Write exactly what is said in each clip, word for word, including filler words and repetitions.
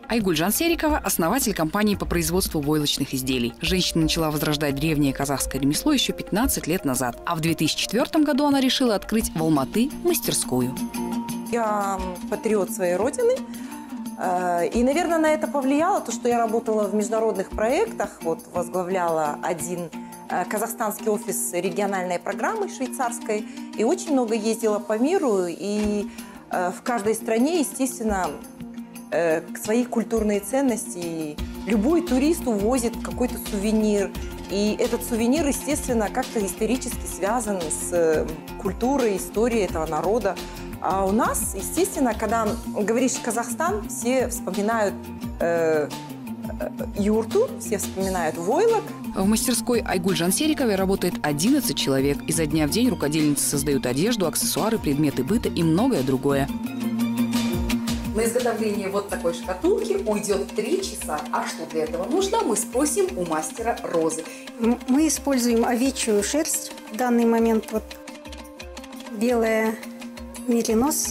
Айгуль Жансерикова – основатель компании по производству войлочных изделий. Женщина начала возрождать древнее казахское ремесло еще пятнадцать лет назад. А в две тысячи четвёртом году она решила открыть в Алматы мастерскую. Я патриот своей родины. И, наверное, на это повлияло то, что я работала в международных проектах, вот возглавляла один казахстанский офис региональной программы швейцарской, и очень много ездила по миру, и в каждой стране, естественно, свои культурные ценности. И любой турист увозит какой-то сувенир, и этот сувенир, естественно, как-то исторически связан с культурой, историей этого народа. А у нас, естественно, когда говоришь Казахстан, все вспоминают э, юрту, все вспоминают войлок. В мастерской Айгуль Жансериковой работает одиннадцать человек. Изо дня в день рукодельницы создают одежду, аксессуары, предметы быта и многое другое. На изготовление вот такой шкатулки уйдет три часа. А что для этого нужно, мы спросим у мастера Розы. Мы используем овечью шерсть. В данный момент вот белая меринос.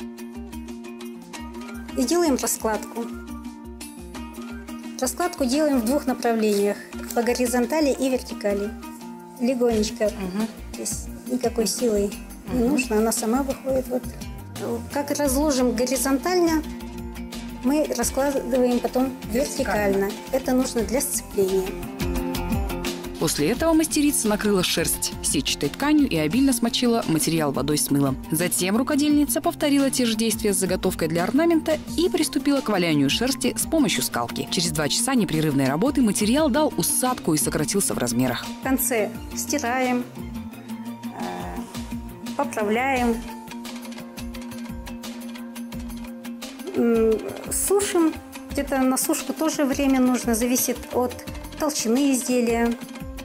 И делаем раскладку. Раскладку делаем в двух направлениях. По горизонтали и вертикали. Легонечко. Угу. Здесь никакой силы угу. не нужно. Она сама выходит. Вот. Как разложим горизонтально, мы раскладываем потом вертикально. Это нужно для сцепления. После этого мастерица накрыла шерсть сетчатой тканью и обильно смочила материал водой с мылом. Затем рукодельница повторила те же действия с заготовкой для орнамента и приступила к валянию шерсти с помощью скалки. Через два часа непрерывной работы материал дал усадку и сократился в размерах. В конце стираем, поправляем, сушим. Где-то на сушку тоже время нужно, зависит от толщины изделия.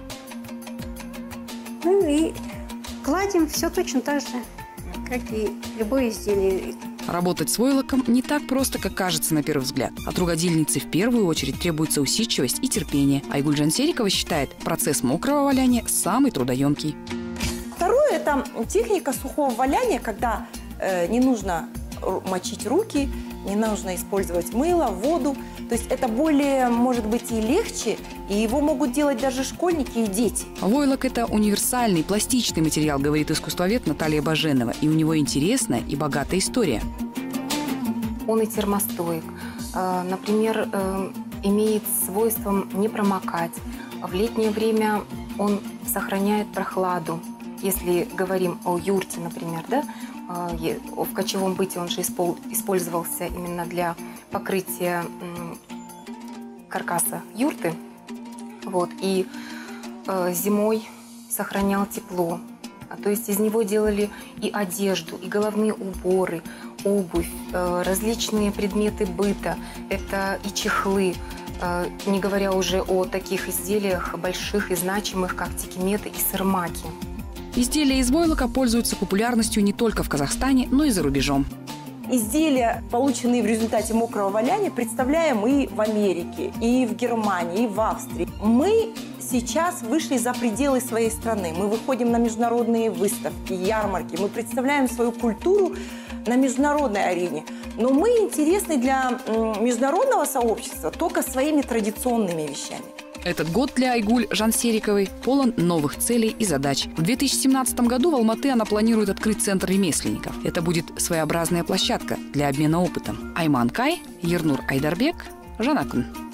Ну и гладим все точно так же, как и любое изделие. Работать с войлоком не так просто, как кажется на первый взгляд. От рукодельницы в первую очередь требуется усидчивость и терпение. Айгуль Жансерикова считает, процесс мокрого валяния самый трудоемкий. Второе – это техника сухого валяния, когда э, не нужно мочить руки, не нужно использовать мыло, воду. То есть это более, может быть, и легче, и его могут делать даже школьники и дети. Войлок – это универсальный, пластичный материал, говорит искусствовед Наталья Баженова. И у него интересная и богатая история. Он и термостойк. Например, имеет свойство не промокать. В летнее время он сохраняет прохладу. Если говорим о юрте, например, да, в кочевом быте он же использовался именно для покрытия каркаса юрты. Вот, и э, зимой сохранял тепло. То есть из него делали и одежду, и головные уборы, обувь, э, различные предметы быта. Это и чехлы, э, не говоря уже о таких изделиях больших и значимых, как текеметы и сырмаки. Изделия из войлока пользуются популярностью не только в Казахстане, но и за рубежом. Изделия, полученные в результате мокрого валяния, представляем и в Америке, и в Германии, и в Австрии. Мы сейчас вышли за пределы своей страны. Мы выходим на международные выставки, ярмарки. Мы представляем свою культуру на международной арене. Но мы интересны для международного сообщества только своими традиционными вещами. Этот год для Айгуль Жансериковой полон новых целей и задач. В две тысячи семнадцатом году в Алматы она планирует открыть центр ремесленников. Это будет своеобразная площадка для обмена опытом. Айман Кай, Ернур Айдарбек, Жанакун.